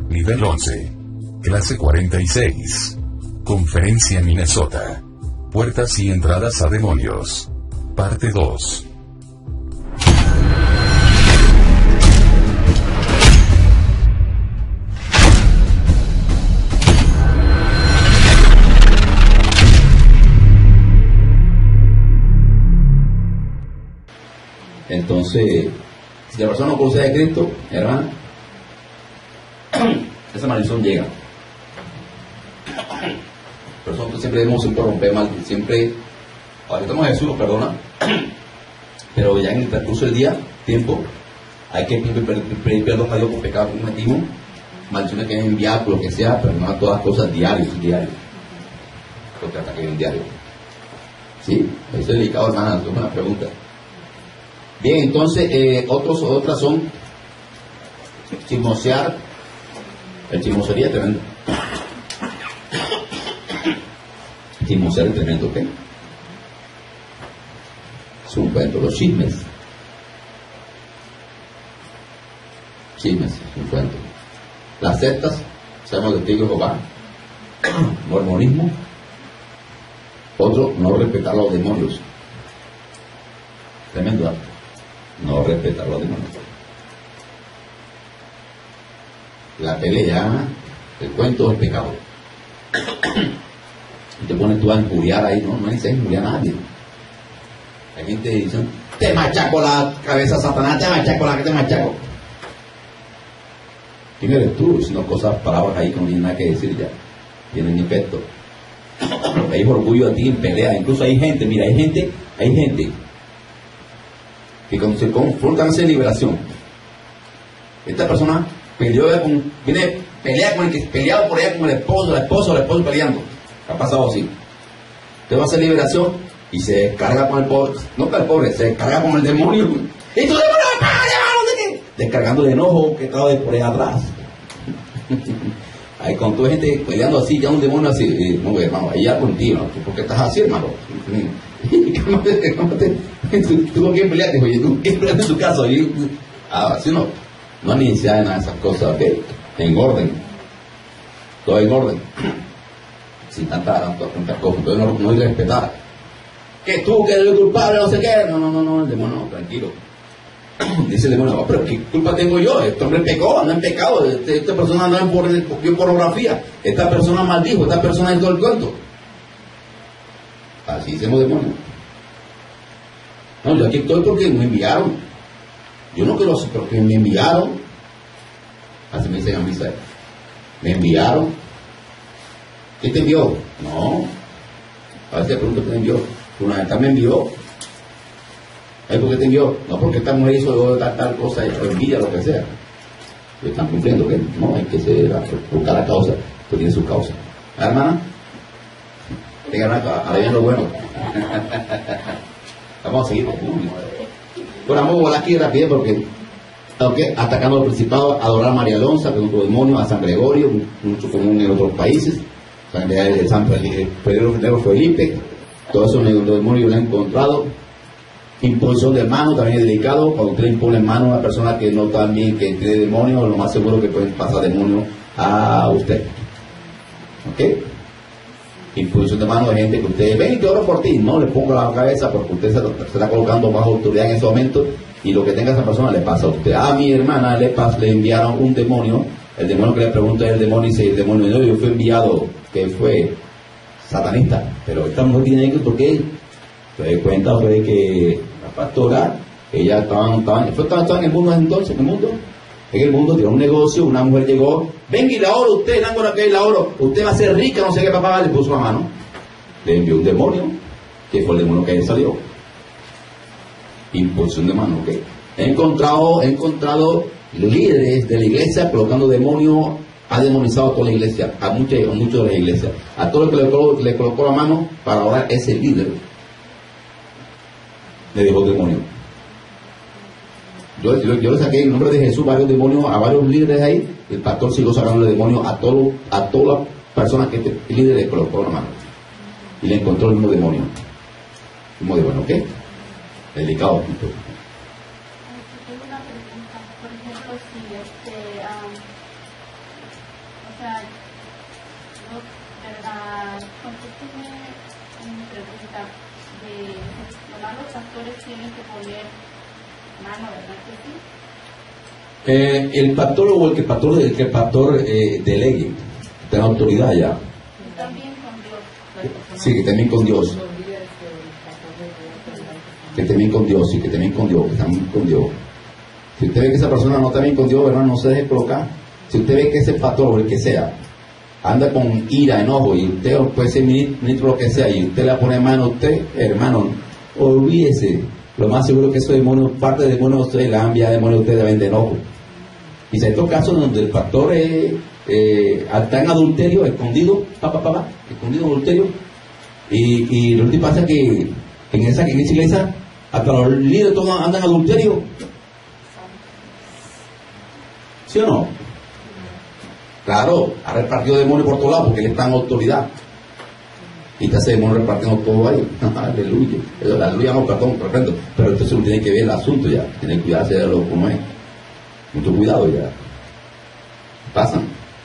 Nivel 11. Clase 46. Conferencia Minnesota. Puertas y entradas a demonios. Parte 2. Entonces, si la persona no conoce a Cristo, hermano, esa maldición llega. Por eso nosotros siempre debemos romper mal, siempre, aceptamos a Jesús, nos perdona, pero ya en el transcurso del día, tiempo, hay que pedir perdón a Dios por pecados que cometimos, maldiciones que hay enviado, por lo que sea, pero no a todas cosas diarios, porque hasta que hay un diario. ¿Sí? Eso es delicado, hermana, es una pregunta. Bien, entonces, otras son chismosear. El chismosería es tremendo. Chismosear es tremendo, ¿ok? Es un cuento, los chismes. Chismes, es un cuento. Las sectas, sabemos de Testigos de Jehová, mormonismo. Otro, no respetar a los demonios. Tremendo, ¿verdad? No respetar a los demonios. La pelea, el cuento del pecado. Y te pones tú a injuriar ahí, no necesitas injuriar a nadie. Hay gente que dice, te machaco la cabeza, Satanás, te machaco. ¿Quién eres tú? Diciendo cosas, palabras ahí que no tienen nada que decir ya. Tienen efecto. Hay orgullo a ti en pelea. Incluso hay gente, mira, hay gente que cuando se confrontan hace liberación. Esta persona pelea con el que peleado por ella, con el esposo peleando. Ha pasado así. Usted va a hacer liberación y se descarga con el pobre, no con el pobre, se descarga con el demonio. ¡Y tu demonio! Descargando el enojo que estaba por ahí atrás. Ahí con toda gente peleando así, ya un demonio así, no, hermano, ahí ya contigo, ¿por qué estás así, hermano? ¿Tú con quién peleaste? Oye, ¿tú quién peleaste en tu caso? Así no hay necesidad de nada de esas cosas, ¿ok? En orden. Todo en orden. Sin tantas cosas, entonces no hay que respetar. Que tú, que eres el culpable, no sé qué. No, el demonio, no, tranquilo. Dice el demonio, pero ¿qué culpa tengo yo? Este hombre pecó, anda en pecado, esta persona anda en pornografía, esta persona maldijo, esta persona hizo el cuento. Así hacemos demonios. No, yo aquí estoy porque me enviaron. Yo no quiero hacer, porque me enviaron. Así me dicen a mí, ¿sabes? Me enviaron. ¿Quién te envió? No. A veces pregunto quién te envió. Una vez me envió. ¿Por qué te envió? No, porque esta mujer hizo tal cosa, envidia, lo que sea. Lo están cumpliendo, ¿qué? No, hay que buscar la causa, que tiene su causa. ¿La hermana? Tengan ahora bien lo bueno. Vamos a seguir. Bueno, vamos a volar aquí rápido porque atacando al principado, adorar a María Alonso, que es otro demonio, a San Gregorio, mucho común en otros países, San Pedro Felipe, todo eso los demonios lo han encontrado. Imposición de mano también es delicado. Cuando usted impone en mano a una persona que no está bien, que tiene demonios, lo más seguro que pueden pasar demonios a usted. ¿Ok? Imposición de mano de gente que usted ven y que oro por ti, no le pongo la cabeza porque usted se está colocando bajo autoridad en ese momento y lo que tenga esa persona le pasa a usted. A mi hermana le enviaron un demonio. El demonio que le pregunta es el demonio y dice el demonio, no, yo fui enviado, que fue satanista, pero esta mujer tiene que, ¿por qué? Se da cuenta de que la pastora, ella estaba en el mundo entonces, en el mundo tiró un negocio, una mujer llegó, venga y la oro, usted, la oro, usted va a ser rica, no sé qué, papá, le puso la mano, le envió un demonio, que fue el demonio que salió. Impulsión de mano, ¿ok? He encontrado líderes de la iglesia colocando demonios, ha demonizado a toda la iglesia, a muchos de las iglesias, a todo el que le colocó la mano para orar ese líder. Le dijo demonio. Yo le saqué en nombre de Jesús varios demonios a varios líderes ahí. El pastor siguió sacando el demonio a todas las personas que el líder le colocó la mano. Y le encontró el mismo demonio. El mismo demonio, ¿ok? Delicado. Tengo una pregunta. Por ejemplo, si una pregunta de, nomás los pastores tienen que poner mano, ¿verdad que sí? El pastor o el que el pastor delegue, tenga autoridad ya. Y también con Dios. Sí, que también con Dios. Que también con Dios, sí, que también con Dios, que también con Dios. Si usted ve que esa persona no está bien con Dios, hermano, no se deje colocar. Si usted ve que ese pastor o el que sea anda con ira, enojo, y usted puede ser ministro lo que sea, y usted le pone mano a usted, hermano, olvídese. Lo más seguro es que esos demonios, parte de demonios de ustedes, la han enviado demonios de ustedes de enojo. Y si hay estos casos donde el pastor está en adulterio, escondido, escondido en adulterio, y lo que pasa es que en esa iglesia, hasta los líderes todos andan en adulterio. ¿Sí o no? Claro, ha repartido demonios por todos lados porque él está en autoridad. Y te hace demonio repartiendo todo ahí. Aleluya. Aleluya, no, perdón, perfecto. Pero entonces uno tiene que ver el asunto ya. Tiene que cuidarse de lo como es. Mucho cuidado ya. Pasan.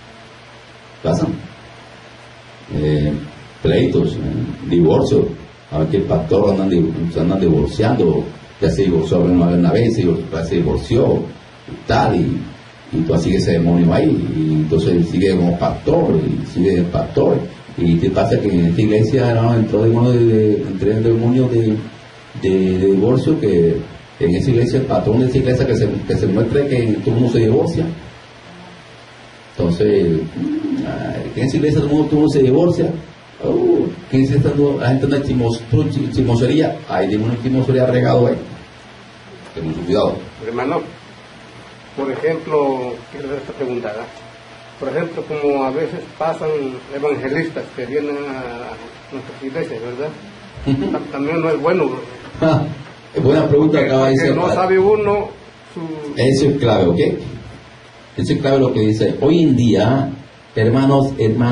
Pleitos, divorcios. A ver que el pastor andan divorciando. Ya se divorció una vez, se divorció y tal. Y tú sigues ese demonio ahí. Y entonces sigue como pastor. Y sigue el pastor. Y te pasa que en esta iglesia entró el demonio de divorcio, que en esa iglesia, el patrón de esa iglesia que se muestre que todo el mundo se divorcia. Entonces, en esa iglesia todo el mundo se divorcia. Que dice la gente anda en chismosería. Hay demonios de chismosería regado ahí. Ten mucho cuidado. Hermano, por ejemplo, quiero hacer esta pregunta, ¿verdad? Por ejemplo, como a veces pasan evangelistas que vienen a nuestras iglesias, ¿verdad? También no es bueno. Es buena pregunta que acaba de decir. No sabe uno Eso es clave, ¿ok? Eso es clave lo que dice. Hoy en día, hermanos,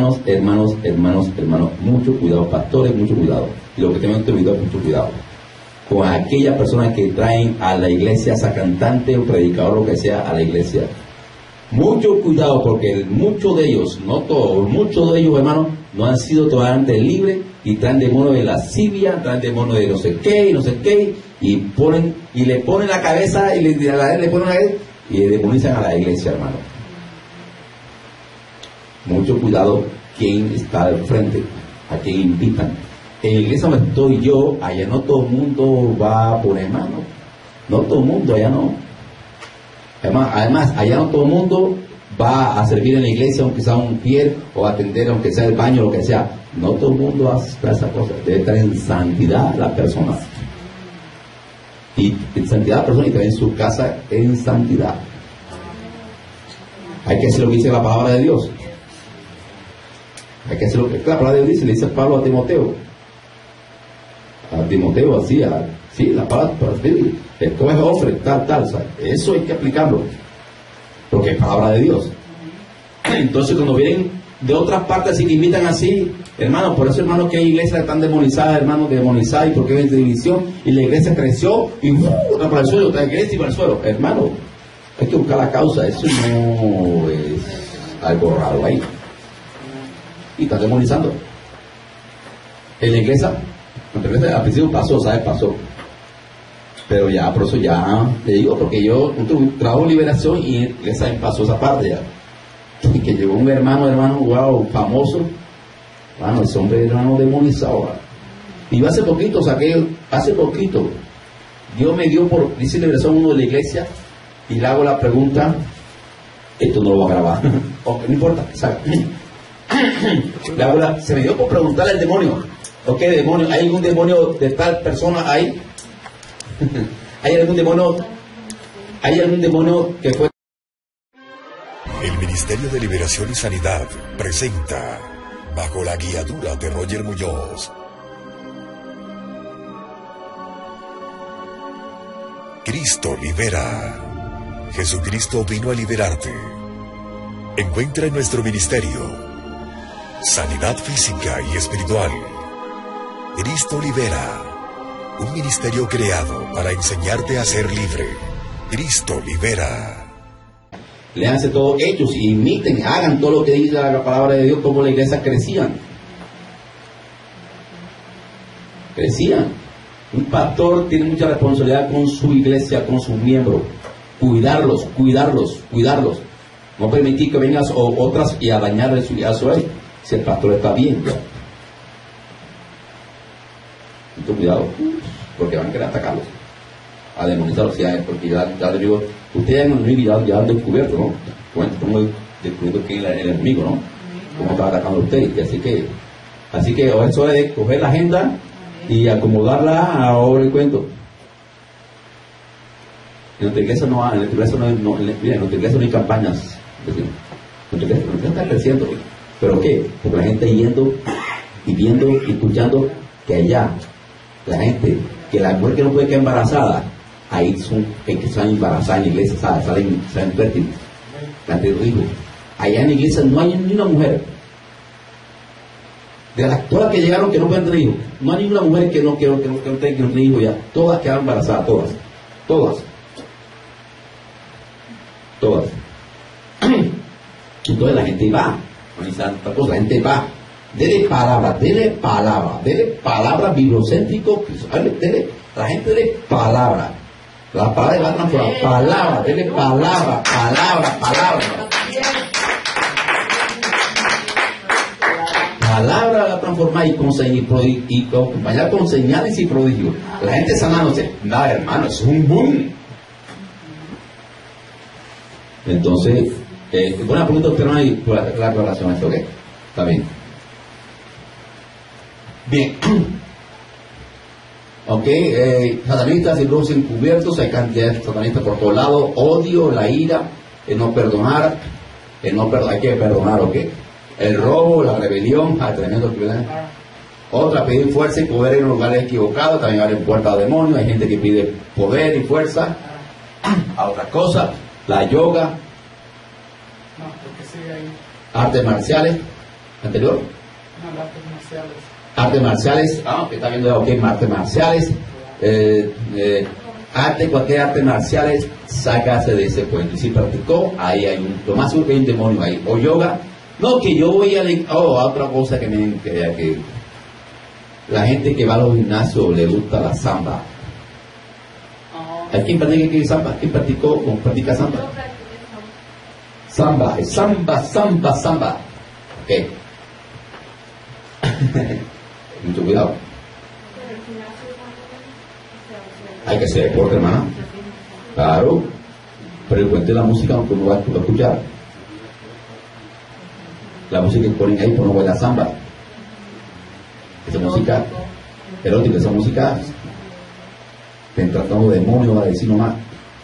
mucho cuidado, pastores, mucho cuidado. Y lo que tenemos que cuidar, mucho cuidado. Con aquellas personas que traen a la iglesia, sea cantante o predicador, lo que sea, a la iglesia. Mucho cuidado, porque muchos de ellos, no todos, muchos de ellos, hermanos, no han sido totalmente libres y traen demonios de lascivia, traen demonios de no sé qué, y le ponen la cabeza y le ponen la cabeza y le demonizan a la iglesia, hermano. Mucho cuidado quién está al frente, a quién invitan. En la iglesia donde estoy yo, allá no todo el mundo va a poner mano, no todo el mundo, allá no. Además, allá no todo el mundo va a servir en la iglesia, aunque sea un pie, o atender, aunque sea el baño, lo que sea. No todo el mundo hace esa cosa. Debe estar en santidad la persona. Y en santidad la persona, y también en su casa en santidad. Hay que hacer lo que dice la palabra de Dios. Hay que hacer lo que la palabra de Dios dice. Le dice Pablo a Timoteo. Sí, la palabra para escribir. Esto es ofre, tal, ¿sabes? Eso hay que aplicarlo, porque es palabra de Dios. Entonces, cuando vienen de otras partes y que invitan así, hermanos, por eso, hermanos, que hay iglesias que están demonizadas, hermanos, demonizadas, y porque hay división, y la iglesia creció, y una para el suelo, otra iglesia y para el suelo. Hermano, hay que buscar la causa, eso no es algo raro ahí. Y están demonizando. En la iglesia, al principio pasó. Pero ya, por eso ya le digo, porque yo trabajo liberación y le saben pasó esa parte ya. Y que llegó un hermano, wow, famoso, hermano, ese hombre hermano demonizado. Y hace poquito, Dios me dio dice liberación uno de la iglesia, y le hago la pregunta, esto no lo voy a grabar, ok, no importa, ¿sabes? Se me dio por preguntarle al demonio, ok, demonio, ¿hay algún demonio de tal persona ahí? ¿Hay algún demonio que fue? El Ministerio de Liberación y Sanidad presenta, bajo la guiadura de Roger Muñoz, Cristo libera. Jesucristo vino a liberarte. Encuentra en nuestro ministerio sanidad física y espiritual. Cristo libera. Un ministerio creado para enseñarte a ser libre. Cristo libera. Léanse todo Hechos, imiten, hagan todo lo que dice la palabra de Dios, como la iglesia crecían. crecían. Un pastor tiene mucha responsabilidad con su iglesia, con sus miembros. Cuidarlos. No permitir que vengan otras y a dañarle su yazo a él. Si el pastor está bien, ya. Mucho cuidado, porque van a querer atacarlos, a demonizarlos, porque ya les digo, ustedes ya han descubierto, ¿no? Como descubriendo quién es el enemigo, ¿no? Cómo está atacando a ustedes. Así que eso es coger la agenda y acomodarla ahora el cuento. En nuestra iglesia no hay campañas. Nuestra iglesia está creciendo. ¿Pero qué? Porque la gente yendo y viendo y escuchando que allá la gente, que la mujer que no puede quedar embarazada, ahí son que están embarazadas en la iglesia, salen fértiles, antes de hijos. Allá en la iglesia no hay ni una mujer. De las todas que llegaron que no pueden tener hijos, no hay ninguna mujer que no tenga hijos ya. Todas quedan embarazadas, todas. Entonces la gente va, la gente va. Dele palabra bibliocéntrico, la gente dele palabra. La palabra va a transformar, dele palabra. Palabra va a transformar y acompañar con señales y prodigios. La gente sanándose, nada hermano, es un boom. Entonces, buena pregunta usted no hay la relación a esto, ¿ok? Está bien. Bien. Ok, satanistas y brujos encubiertos, hay cantidad de satanistas por todos lados, odio, la ira, el no perdonar, hay que perdonar, ok. El robo, la rebelión, tremendo que viene. Otra, pedir fuerza y poder en lugares equivocados, también abren puertas a demonios, hay gente que pide poder y fuerza. A otra cosa, la yoga, artes marciales, anterior. Artes marciales, que está viendo, ok, artes marciales, cualquier arte marciales, sácase de ese cuento. Y si practicó, ahí hay lo más seguro que hay un demonio ahí. O yoga, no, que yo voy a otra cosa que la gente que va a los gimnasios le gusta la samba. ¿Hay quien practica samba? ¿Quién practica samba? Samba. Ok. Mucho cuidado. Hay que hacer deporte, hermano. Claro. Pero el cuento de la música no va a escuchar. La música que ponen ahí, pues no va a la samba. Esa música erótica, esa música tratando de demonios, va a decir nomás.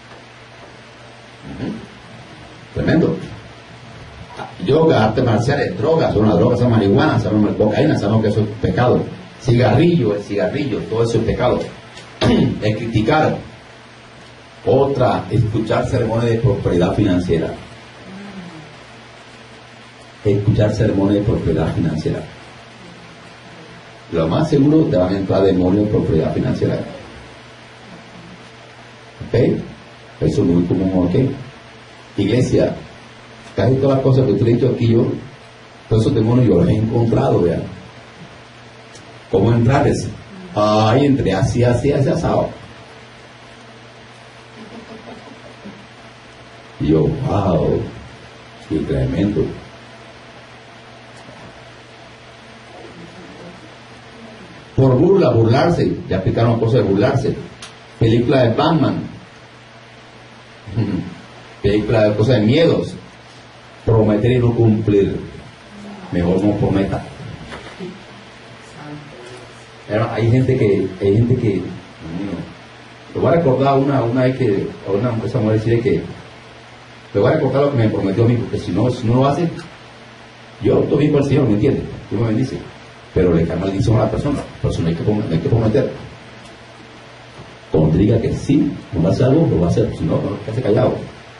Tremendo. Yoga, artes marciales, drogas, son las drogas, son marihuana, son cocaína, sabemos que eso es pecado. El cigarrillo, todo eso es pecado. Es criticar. Otra, escuchar sermones de prosperidad financiera. Lo más seguro te van a entrar demonios de prosperidad financiera. ¿Ok? Eso es muy común, ¿ok? Iglesia, casi todas las cosas que usted ha dicho aquí, todos esos demonios yo los he encontrado, vean. ¿Cómo entrarles? Entré así asado. Y yo, wow, qué tremendo. Por burlarse, ya explicaron cosas de burlarse. Película de Batman. Película de cosas de miedos. Prometer y no cumplir. Mejor no prometa. Hay gente que te voy a recordar una vez que esa mujer decide que te voy a recordar lo que me prometió a mí, porque si no lo hace, yo estoy bien con el Señor, ¿me entiendes? Dios me bendice, pero le cae maldición a la persona. Por eso no hay que prometer. Cuando te diga que sí, no va a hacer algo, lo va a hacer, si no, quédate callado.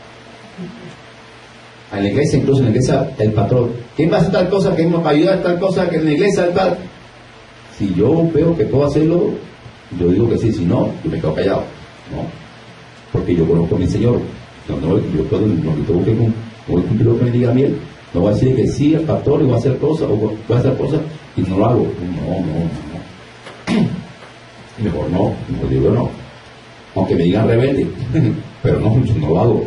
En la iglesia, incluso en la iglesia, el patrón, ¿quién va a hacer tal cosa? ¿Quién va a ayudar a tal cosa? Que en la iglesia tal. Si yo veo que puedo hacerlo, yo digo que sí, si no, yo me quedo callado. No, porque yo conozco a mi Señor. Yo tengo que cumplir lo que me diga a mí. No voy a decir que sí al pastor y voy a hacer cosas, o voy a hacer cosas y no lo hago. No. Mejor no, mejor digo no. Aunque me digan rebelde, pero no, yo no lo hago.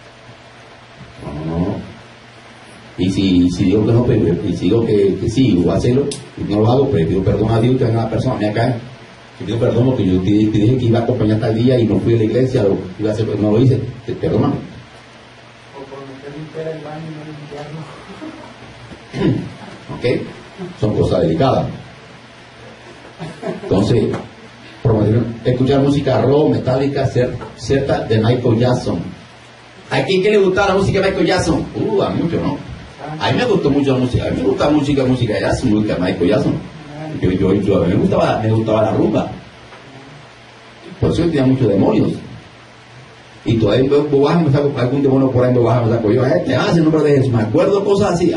No. Y si digo que no, y si digo que sí, voy a hacerlo, y no lo hago, pero pido perdón a Dios y que venga la persona me acá. Yo pido perdón porque yo te dije que iba a acompañar tal día y no fui a la iglesia, o iba a hacer, no lo hice, perdóname. O por meter limpiar el baño y no limpiarlo. ¿Ok? Son cosas delicadas. Entonces, escuchar música rock, metálica, cierta de Michael Jackson. ¿A quién le gustaba la música de Michael Jackson? A mí mucho no. A mí me gustó mucho la música. A mí me gustaba música de Jackson, música de Michael Jackson. A mí me gustaba la rumba. Por eso yo tenía muchos demonios. Y todavía Bobaja me saco algún demonio por ahí, Bobaja me saco yo. Te hace el nombre de Jesús. Me acuerdo cosas así.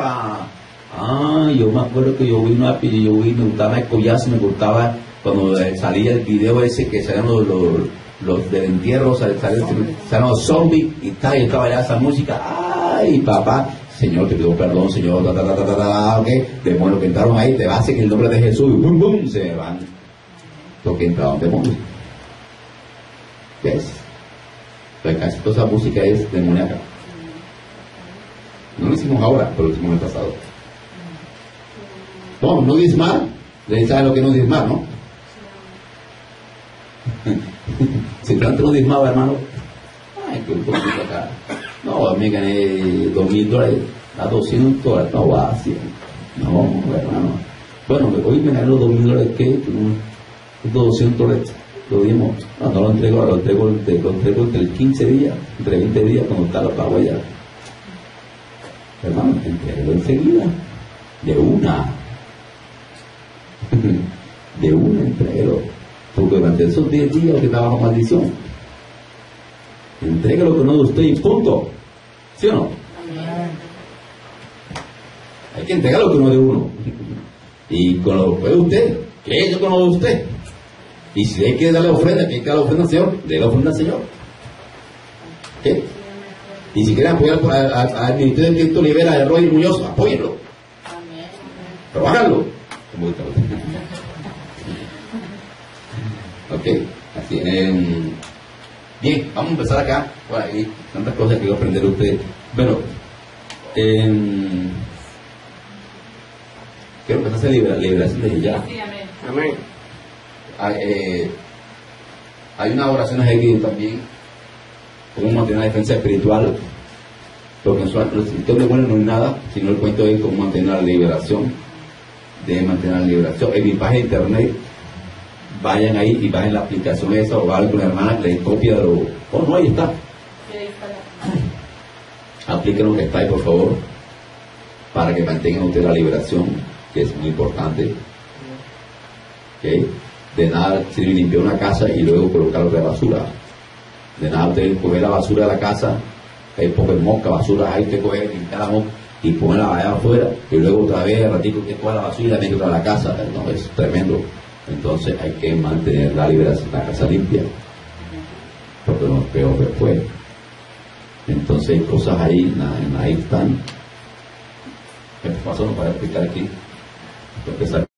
Yo me acuerdo que yo vi me gustaba Michael Jackson, me gustaba cuando salía el video ese que salían los del entierro, salían los zombies y tal, y estaba ya esa música. Ay, papá, Señor, te pido perdón, Señor, ok, demonios que entraron ahí, te hace que el nombre de Jesús, y bum, bum, se van. Porque entraron demonios. ¿Ves? Pues casi toda esa música es demoníaca. No lo hicimos ahora, pero lo hicimos en el pasado. No diezmar, ¿saben lo que no es diezmar, no? Si antes no diezmaba, hermano, ay, que un poquito acá. No, me gané $2,000, a $200, no va a 100. No, hermano. Bueno, hoy me gané los $2,000, ¿qué? $200, lo dimos. No lo entrego entre 15 días, entre 20 días, cuando está la pago allá. Hermano, entreguelo enseguida, de una entréguelo, porque durante esos 10 días que estaba bajo maldición, entregue lo que no de usted y punto. ¿Sí o no? Hay que entregar lo que no es de uno, y con lo que de usted, que es con lo de usted. Y si hay que darle ofrenda, que hay que darle ofrenda al Señor, dé la ofrenda al Señor. ¿Qué? Y si quieren apoyar al Ministerio de Cristo Libera de Roger Muñoz, apóyenlo. Pero háganlo. Ok, así. Bien, vamos a empezar acá. Bueno, hay tantas cosas que voy a aprender de ustedes. Bueno, quiero empezar a hacer liberación desde ya. Amén. Hay unas oraciones ahí también, cómo mantener la defensa espiritual, porque en los sitios bueno no es nada, sino el cuento es cómo mantener la liberación, de mantener la liberación. En mi página de internet, vayan ahí y bajen la aplicación esa, o vayan con la hermana que les copia de lo... Oh, no, ahí está. Apliquen lo que está ahí, por favor, para que mantengan ustedes la liberación, que es muy importante. ¿Okay? De nada sirve limpiar una casa y luego colocar de basura. De nada usted coger la basura de la casa, hay poco de mosca, basura, hay que coger, limpiar la mosca y ponerla allá afuera, y luego otra vez al ratito que coja la basura y la mete otra a la casa. No, es tremendo. Entonces hay que mantener la liberación, la casa limpia, porque no es peor después. Entonces hay cosas ahí, ahí están. ¿Qué pasó? No para explicar aquí. Empezar.